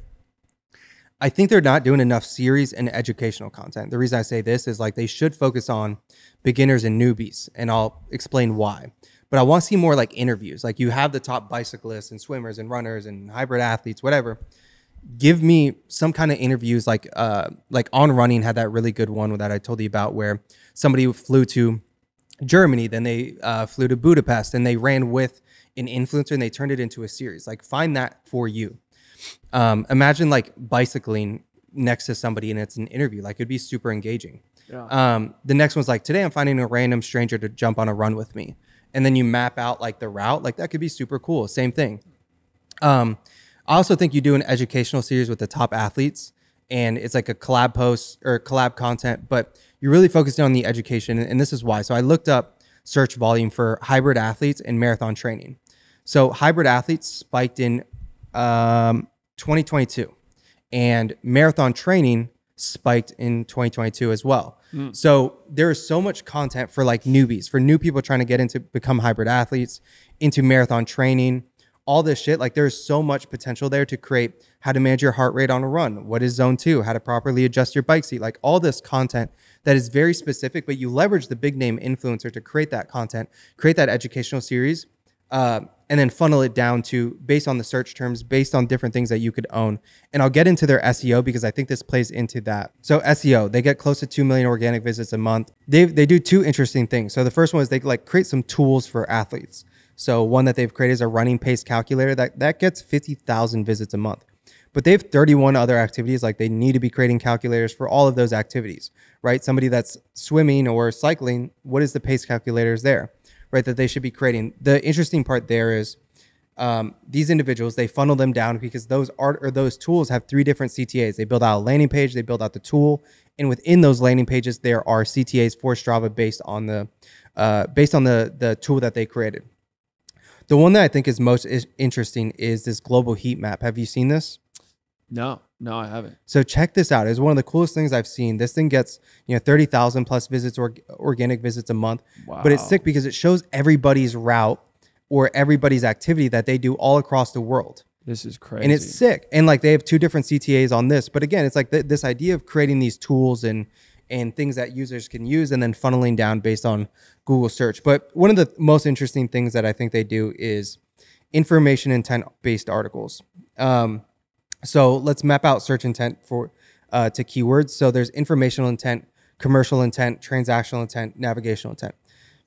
I think they're not doing enough series and educational content. The reason I say this is like they should focus on beginners and newbies, and I'll explain why. But I want to see more like interviews. Like you have the top bicyclists and swimmers and runners and hybrid athletes, whatever. Give me some kind of interviews like uh, like On Running had that really good one that I told you about where somebody flew to Germany, then they uh, flew to Budapest, and they ran with an influencer and they turned it into a series. Like find that for you. Um, imagine like bicycling next to somebody and it's an interview. Like it'd be super engaging. Yeah. Um, the next one's like, today I'm finding a random stranger to jump on a run with me. And then you map out like the route. Like that could be super cool. Same thing. Um, I also think you do an educational series with the top athletes and it's like a collab post or collab content, but you're really focusing on the education. And this is why. So I looked up search volume for hybrid athletes and marathon training. So hybrid athletes spiked in um, twenty twenty-two and marathon training spiked in twenty twenty-two as well. Mm. So there is so much content for like newbies, for new people trying to get into become hybrid athletes, into marathon training, all this shit. Like there's so much potential there to create how to manage your heart rate on a run. What is zone two? How to properly adjust your bike seat? Like all this content that is very specific, but you leverage the big name influencer to create that content, create that educational series, uh, and then funnel it down to based on the search terms, based on different things that you could own. And I'll get into their S E O because I think this plays into that. So S E O, they get close to two million organic visits a month. They they do two interesting things. So the first one is they like create some tools for athletes. So one that they've created is a running pace calculator that, that gets fifty thousand visits a month. But they have thirty-one other activities. Like they need to be creating calculators for all of those activities, right? Somebody that's swimming or cycling, what is the pace calculators there, right? That they should be creating. The interesting part there is um, these individuals, they funnel them down because those art or those tools have three different C T As. They build out a landing page, they build out the tool, and within those landing pages, there are C T As for Strava based on the uh, based on the the tool that they created. The one that I think is most is interesting is this global heat map. Have you seen this? No, no, I haven't. So check this out. It's one of the coolest things I've seen. This thing gets, you know, thirty thousand plus visits or organic visits a month. Wow. But it's sick because it shows everybody's route or everybody's activity that they do all across the world. This is crazy. And it's sick. And like they have two different C T As on this. But again, it's like th- this idea of creating these tools and and things that users can use and then funneling down based on Google search. But one of the most interesting things that I think they do is information intent based articles. Um, so let's map out search intent for uh, to keywords. So there's informational intent, commercial intent, transactional intent, navigational intent.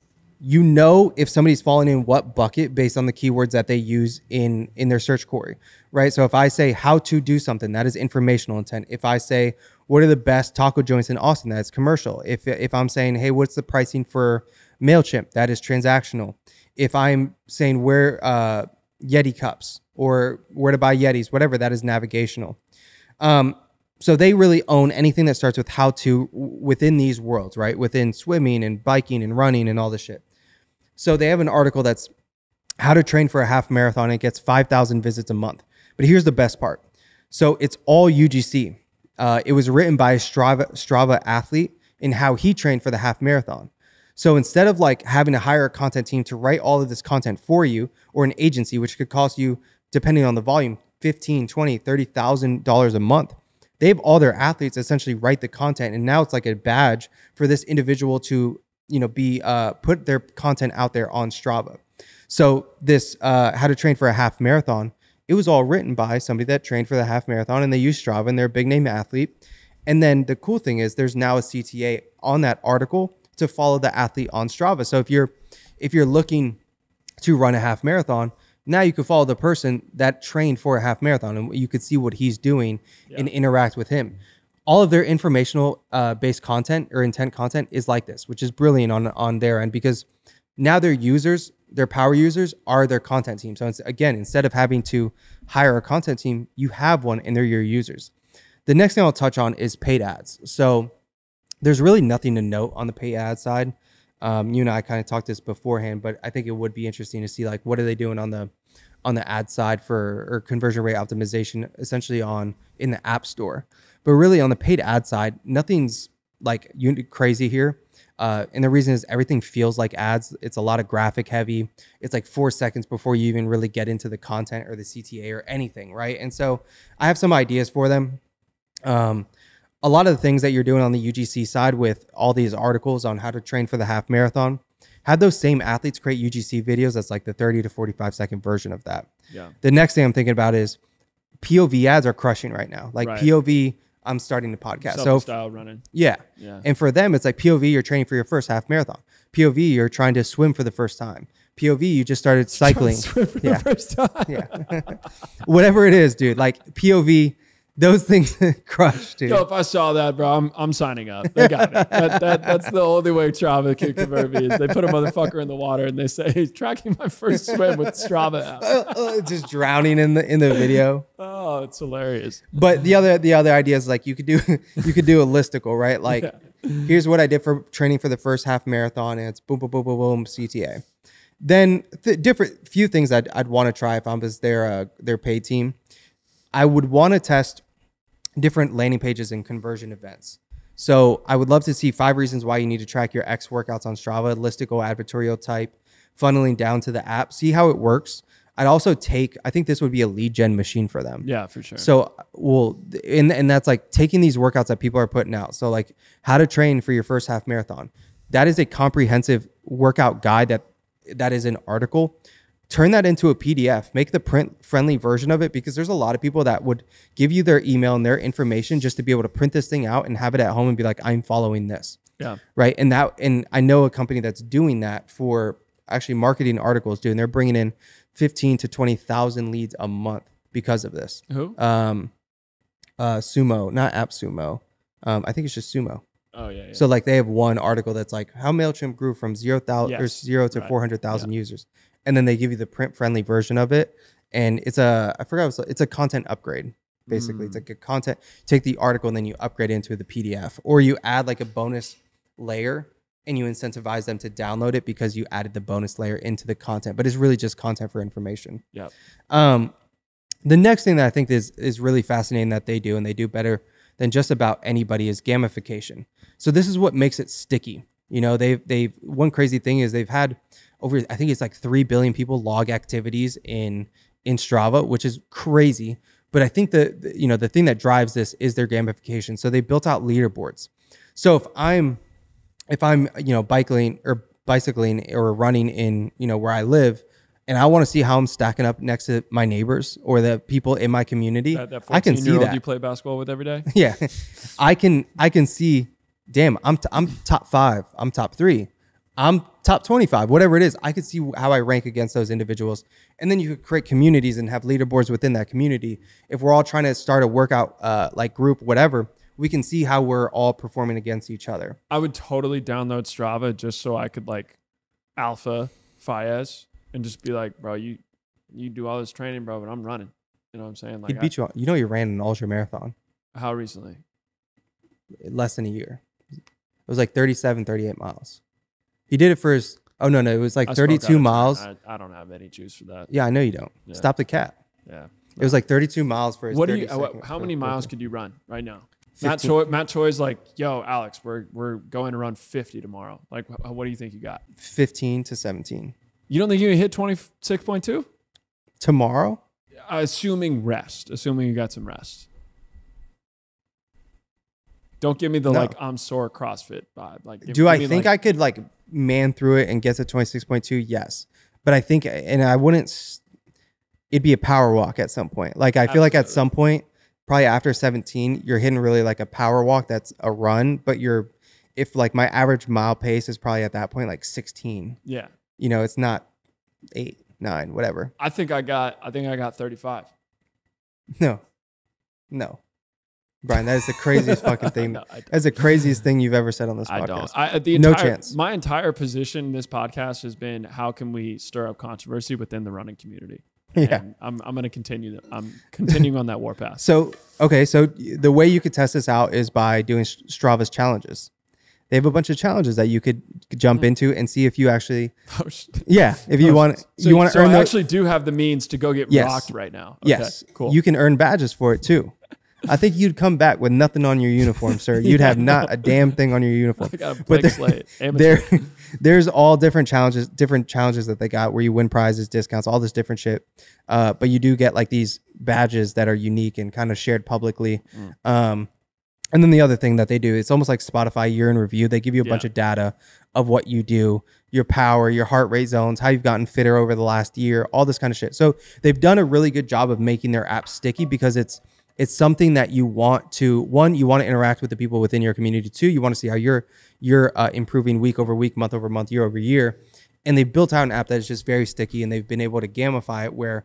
You know if somebody's falling in what bucket based on the keywords that they use in, in their search query, right? So if I say how to do something, that is informational intent. If I say, what are the best taco joints in Austin? That's commercial. If if I'm saying, hey, what's the pricing for MailChimp? That is transactional. If I'm saying where uh, Yeti cups or where to buy Yetis, whatever, that is navigational. Um, so they really own anything that starts with how to within these worlds, right? Within swimming and biking and running and all this shit. So they have an article that's how to train for a half marathon. It gets five thousand visits a month. But here's the best part. So it's all U G C. Uh, it was written by a Strava, Strava athlete in how he trained for the half marathon. So instead of like having to hire a content team to write all of this content for you, or an agency, which could cost you, depending on the volume, fifteen, twenty, thirty thousand dollars a month, they have all their athletes essentially write the content. And now it's like a badge for this individual to, you know, be uh, put their content out there on Strava. So this uh, how to train for a half marathon, it was all written by somebody that trained for the half marathon, and they use Strava, and they're a big name athlete. And then the cool thing is there's now a C T A on that article to follow the athlete on Strava. So if you're if you're looking to run a half marathon, now you can follow the person that trained for a half marathon, and you could see what he's doing yeah. and interact with him. All of their informational uh, based content or intent content is like this, which is brilliant on, on their end, because now their users, their power users are their content team. So it's, again, instead of having to hire a content team, you have one and they're your users. The next thing I'll touch on is paid ads. So there's really nothing to note on the paid ad side. Um, you and I kind of talked this beforehand, but I think it would be interesting to see like what are they doing on the on the ad side for or conversion rate optimization, essentially on in the app store. But really on the paid ad side, nothing's like crazy here. Uh, and the reason is everything feels like ads. It's a lot of graphic heavy. It's like four seconds before you even really get into the content or the C T A or anything, right? And so I have some ideas for them. Um, a lot of the things that you're doing on the U G C side with all these articles on how to train for the half marathon, have those same athletes create U G C videos. That's like the thirty to forty-five second version of that. Yeah. The next thing I'm thinking about is P O V ads are crushing right now. Like right. P O V, I'm starting the podcast. So style running. Yeah. Yeah. And for them, it's like P O V, you're training for your first half marathon. P O V, you're trying to swim for the first time. P O V, you just started cycling. Swim for yeah. the first time. Yeah. Whatever it is, dude. Like P O V, those things crush, dude. Yo, if I saw that, bro, I'm I'm signing up. They got it. That, that, that's the only way Strava can convert me is they put a motherfucker in the water and they say, hey, tracking my first swim with Strava app. Uh, uh, just drowning in the in the video. Oh, it's hilarious. But the other the other idea is like you could do you could do a listicle, right? Like yeah. here's what I did for training for the first half marathon, and it's boom, boom, boom, boom, boom, C T A. Then th- different few things I'd I'd want to try if I was their uh, their paid team. I would want to test different landing pages and conversion events. So I would love to see five reasons why you need to track your X workouts on Strava, listicle, advertorial type, funneling down to the app, see how it works. I'd also take, I think this would be a lead gen machine for them. Yeah, for sure. So, well, and, and that's like taking these workouts that people are putting out. So like how to train for your first half marathon. That is a comprehensive workout guide that that is an article. Turn that into a P D F, make the print friendly version of it, because there's a lot of people that would give you their email and their information just to be able to print this thing out and have it at home and be like, I'm following this. Yeah. Right. And that, and I know a company that's doing that for actually marketing articles, dude, and they're bringing in fifteen to twenty thousand leads a month because of this. Who? Um, uh, Sumo, not AppSumo. Um, I think it's just Sumo. Oh yeah, yeah. So like they have one article that's like how MailChimp grew from zero thousand yes. or zero to right. four hundred thousand yeah. users. And then they give you the print friendly version of it. And it's a, I forgot, it was, it's a content upgrade. Basically, mm. it's like a content, take the article and then you upgrade it into the P D F, or you add like a bonus layer and you incentivize them to download it because you added the bonus layer into the content, but it's really just content for information. Yeah. Um, the next thing that I think is, is really fascinating that they do, and they do better than just about anybody, is gamification. So this is what makes it sticky. You know, they've, they've, one crazy thing is they've had over, I think it's like three billion people log activities in, in Strava, which is crazy. But I think the, the, you know, the thing that drives this is their gamification. So they built out leaderboards. So if I'm, if I'm, you know, bicycling or bicycling or running in, you know, where I live, and I want to see how I'm stacking up next to my neighbors or the people in my community, that, that I can see that. You play basketball with every day? Yeah. I can, I can see, damn, I'm, t- I'm top five. I'm top three. I'm top twenty-five, whatever it is. I could see how I rank against those individuals. And then you could create communities and have leaderboards within that community. If we're all trying to start a workout, uh, like group, whatever, we can see how we're all performing against each other. I would totally download Strava just so I could like alpha Fayez and just be like, bro, you, you do all this training, bro, but I'm running. You know what I'm saying? Like, He'd beat I, you. You know, you ran an ultra marathon. How recently? Less than a year. It was like thirty-seven, thirty-eight miles. He did it for his Oh no, no, it was like I spoke out of thirty-two turn. miles. I, I don't have any juice for that. Yeah, I know you don't. Yeah. Stop the cat. Yeah. It was like thirty-two miles for his What do you? thirty Uh, second- how for many his miles birthday. could you run right now? Matt fifteen. Choi, Matt Choi's like, yo, Alex, we're we're going to run fifty tomorrow. Like, wh- what do you think you got? fifteen to seventeen. You don't think you can hit twenty-six point two? Tomorrow? Assuming rest. Assuming you got some rest. Don't give me the No. like I'm sore CrossFit vibe. Like, give, Do give I me, think like, I could like man through it and get to twenty-six point two? Yes. But I think, and I wouldn't, s- it'd be a power walk at some point. Like, I feel like at Absolutely. some point, probably after seventeen, you're hitting really like a power walk that's a run, but you're, if like my average mile pace is probably at that point like sixteen, Yeah. you know, it's not eight, nine, whatever. I think I got. I think I got thirty-five. No, no. Brian, that is the craziest fucking thing. No, I don't. That's the craziest thing you've ever said on this I podcast. don't. I, the No entire, chance. My entire position in this podcast has been how can we stir up controversy within the running community. Yeah. And I'm I'm going to continue. that- I'm continuing on that warpath. So, okay, so the way you could test this out is by doing Strava's challenges. They have a bunch of challenges that you could jump into and see if you actually, Oh, sh- yeah, if you oh, want, so, you want to so earn I the, actually do have the means to go get Yes. rocked right now. Okay, yes, cool. you can earn badges for it too. I think you'd come back with nothing on your uniform, sir. You'd have not a damn thing on your uniform. I got a But blank there- slate. Amateur. There, there's all different challenges, different challenges that they got where you win prizes, discounts, all this different shit. Uh, but you do get like these badges that are unique and kind of shared publicly. Mm. Um, and then the other thing that they do, it's almost like Spotify year in review. They give you a Yeah. bunch of data of what you do, your power, your heart rate zones, how you've gotten fitter over the last year, all this kind of shit. So they've done a really good job of making their app sticky because it's it's something that you want to, one, you want to interact with the people within your community. Two, you want to see how you're you're uh, improving week over week, month over month, year over year. And they've built out an app that is just very sticky, and they've been able to gamify it where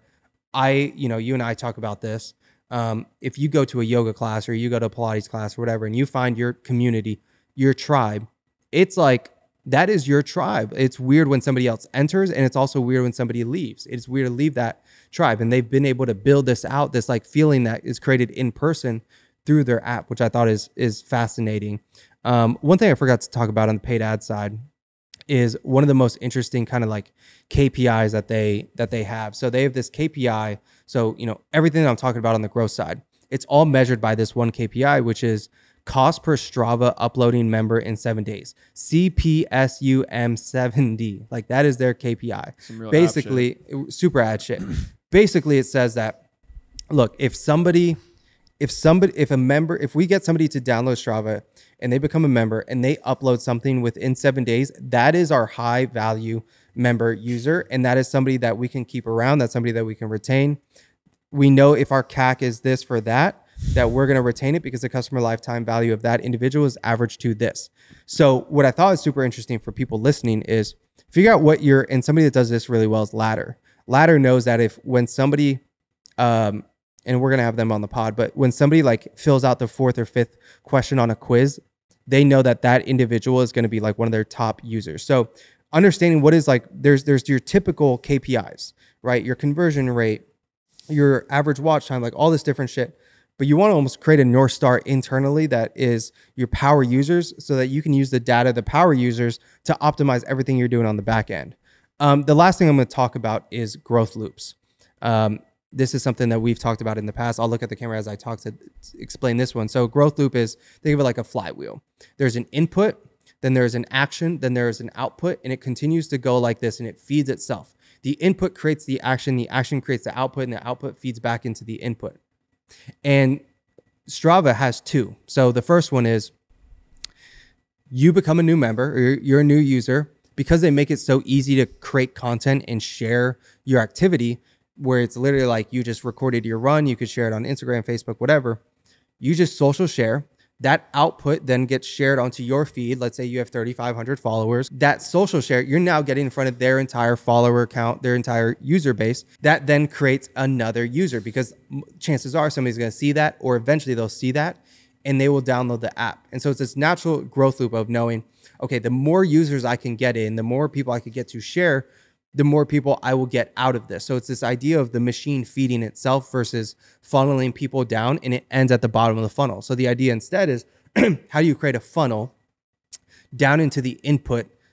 I, you know, you and I talk about this. Um, if you go to a yoga class or you go to a Pilates class or whatever, and you find your community, your tribe, it's like, that is your tribe. It's weird when somebody else enters, and it's also weird when somebody leaves. It's weird to leave that tribe. And they've been able to build this out, this like feeling that is created in person through their app, which I thought is is fascinating. Um, one thing I forgot to talk about on the paid ad side is one of the most interesting kind of like K P Is that they that they have. So they have this K P I. So, you know, everything that I'm talking about on the growth side, it's all measured by this one K P I, which is cost per Strava uploading member in seven days. C P S U M seven D. Like that is their K P I. Some real app Basically, it- super ad shit. Basically, it says that, look, if somebody, if somebody, if a member, if we get somebody to download Strava and they become a member and they upload something within seven days, that is our high value member user. And that is somebody that we can keep around. That's somebody that we can retain. We know if our C A C is this for that, that we're going to retain it because the customer lifetime value of that individual is average to this. So what I thought was super interesting for people listening is figure out what you're, and somebody that does this really well is Ladder. Ladder knows that if when somebody, um, and we're going to have them on the pod, but when somebody like fills out the fourth or fifth question on a quiz, they know that that individual is going to be like one of their top users. So understanding what is like, there's, there's your typical K P Is, right? Your conversion rate, your average watch time, like all this different shit. But you want to almost create a North Star internally that is your power users so that you can use the data of the power users to optimize everything you're doing on the back end. Um, the last thing I'm going to talk about is growth loops. Um, this is something that we've talked about in the past. I'll look at the camera as I talk to explain this one. So growth loop is, think of it like a flywheel. There's an input, then there's an action, then there's an output, and it continues to go like this, and it feeds itself. The input creates the action, the action creates the output, and the output feeds back into the input. And Strava has two. So the first one is you become a new member or you're, you're a new user because they make it so easy to create content and share your activity, where it's literally like you just recorded your run. You could share it on Instagram, Facebook, whatever. You just social share. That output then gets shared onto your feed. Let's say you have thirty-five hundred followers. That social share, you're now getting in front of their entire follower count, their entire user base. That then creates another user because chances are somebody's going to see that, or eventually they'll see that and they will download the app. And so it's this natural growth loop of knowing, okay, the more users I can get in, the more people I could get to share, the more people I will get out of this. So it's this idea of the machine feeding itself versus funneling people down, and it ends at the bottom of the funnel. So the idea instead is how do you create a funnel down into the input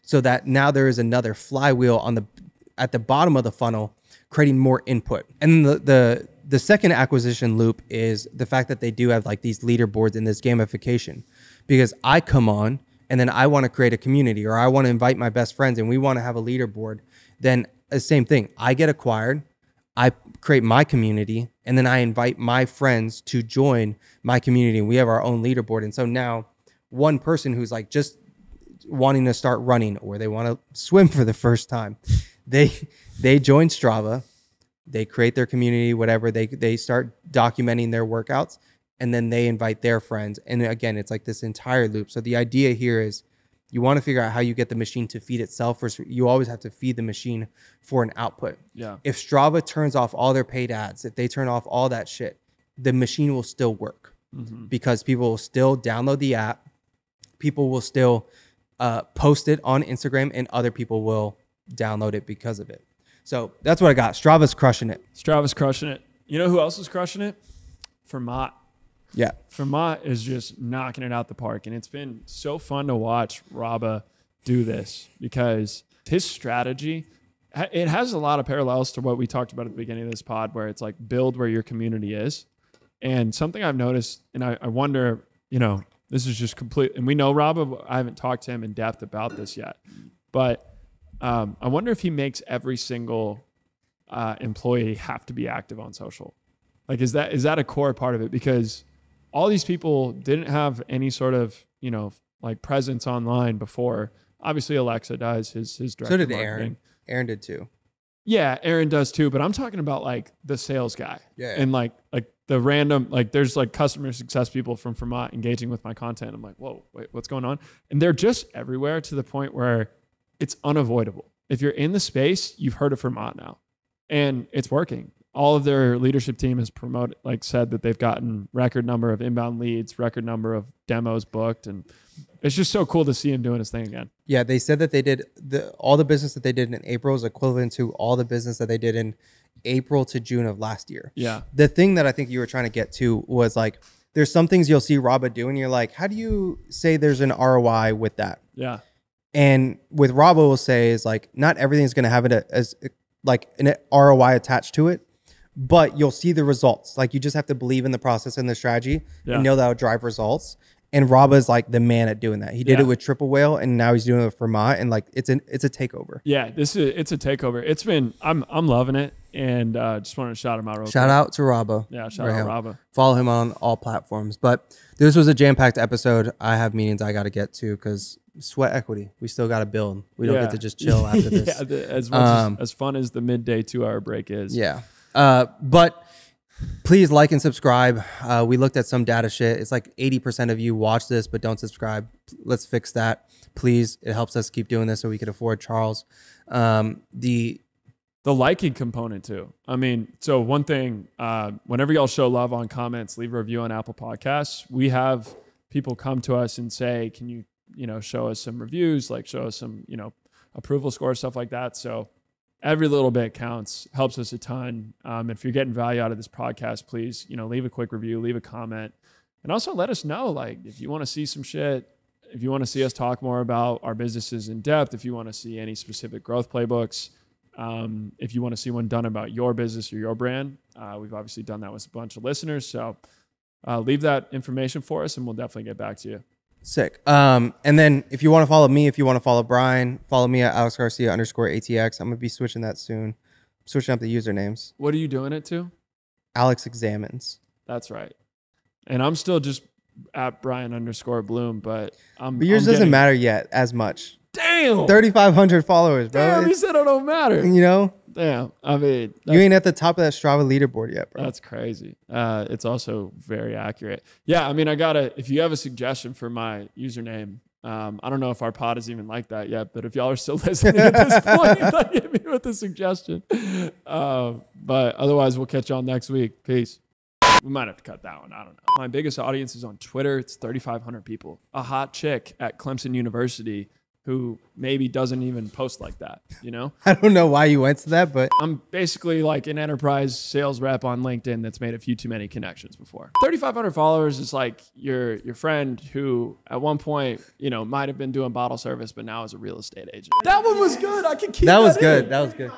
so that now there is another flywheel on the at the bottom of the funnel, creating more input. And the the the second acquisition loop is the fact that they do have like these leaderboards in this gamification, because I come on and then I want to create a community, or I want to invite my best friends and we want to have a leaderboard. Then the same thing, I get acquired, I create my community, and then I invite my friends to join my community, and we have our own leaderboard. And so now one person who's like just wanting to start running, or they want to swim for the first time, they they join Strava, they create their community, whatever, they they start documenting their workouts, and then they invite their friends. And again, it's like this entire loop. So the idea here is you want to figure out how you get the machine to feed itself, or you always have to feed the machine for an output. Yeah. If Strava turns off all their paid ads, if they turn off all that shit, the machine will still work, mm-hmm. because people will still download the app. People will still uh, post it on Instagram, and other people will download it because of it. So that's what I got. Strava's crushing it. Strava's crushing it. You know who else is crushing it? Vermont. Yeah. Vermont is just knocking it out the park. And it's been so fun to watch Rabba do this, because his strategy, it has a lot of parallels to what we talked about at the beginning of this pod, where it's like build where your community is. And something I've noticed, and I, I wonder, you know, this is just complete, and we know Rabba, but I haven't talked to him in depth about this yet. But um, I wonder if he makes every single uh, employee have to be active on social. Like, is that is that a core part of it? Because all these people didn't have any sort of, you know, like presence online before. Obviously, Alexa does, his his director. So did marketing. Aaron. Aaron did too. Yeah, Aaron does too. But I'm talking about like the sales guy. Yeah. And like like the random, like there's like customer success people from Vermont engaging with my content. I'm like, whoa, wait, what's going on? And they're just everywhere, to the point where it's unavoidable. If you're in the space, you've heard of Vermont now, and it's working. All of their leadership team has promoted, like said that they've gotten record number of inbound leads, record number of demos booked. And it's just so cool to see him doing his thing again. Yeah. They said that they did the, all the business that they did in April is equivalent to all the business that they did in April to June of last year. Yeah. The thing that I think you were trying to get to was like, there's some things you'll see Rabba do, and you're like, how do you say there's an R O I with that? Yeah. And with Rabba will say is like, not everything's going to have it as like an R O I attached to it, but you'll see the results. Like, you just have to believe in the process and the strategy, yeah. and know that will drive results. And Rabba is like the man at doing that. He did yeah. it with Triple Whale, and now he's doing it with Vermont, and like it's an it's a takeover. Yeah, this is it's a takeover. It's been I'm I'm loving it, and uh, just wanted to shout him out. Real shout quick. out to Rabba. Yeah, shout out Rabba. Follow him on all platforms. But this was a jam-packed episode. I have meetings I got to get to, because sweat equity. We still got to build. We don't yeah. get to just chill after this. yeah, the, as much um, as, as fun as the midday two-hour break is. Yeah, uh, but. Please like and subscribe. Uh, we looked at some data shit. It's like eighty percent of you watch this but don't subscribe. Let's fix that, please. It helps us keep doing this so we can afford Charles. Um, the the liking component too. I mean, so one thing, uh, whenever y'all show love on comments, leave a review on Apple Podcasts. We have people come to us and say, can you, you know, show us some reviews, like show us some, you know, approval score, stuff like that. So every little bit counts, helps us a ton. Um, if you're getting value out of this podcast, please, you know, leave a quick review, leave a comment, and also let us know, like, if you want to see some shit, if you want to see us talk more about our businesses in depth, if you want to see any specific growth playbooks, um, if you want to see one done about your business or your brand, uh, we've obviously done that with a bunch of listeners. So uh, leave that information for us, and we'll definitely get back to you. Sick. Um, and then if you want to follow me, if you want to follow Brian, follow me at Alex Garcia underscore A T X. I'm going to be switching that soon. I'm switching up the usernames. What are you doing it to? Alex Examines. That's right. And I'm still just at Brian underscore Bloom, but I'm. But yours I'm doesn't getting, matter yet as much. Damn. thirty-five hundred followers, bro. Damn, you said it don't matter. You know? Damn. I mean, you ain't at the top of that Strava leaderboard yet, bro. That's crazy. Uh, it's also very accurate. Yeah, I mean, I gotta. If you have a suggestion for my username, um, I don't know if our pod is even like that yet, but if y'all are still listening at this point, like, hit me with a suggestion. Uh, but otherwise, we'll catch y'all next week. Peace. We might have to cut that one. I don't know. My biggest audience is on Twitter. It's thirty-five hundred people. A hot chick at Clemson University who maybe doesn't even post like that, you know? I don't know why you went to that, but I'm basically like an enterprise sales rep on LinkedIn that's made a few too many connections before. thirty-five hundred followers is like your your friend who at one point, you know, might have been doing bottle service, but now is a real estate agent. That one was good. I can keep that that was in. good. That was good.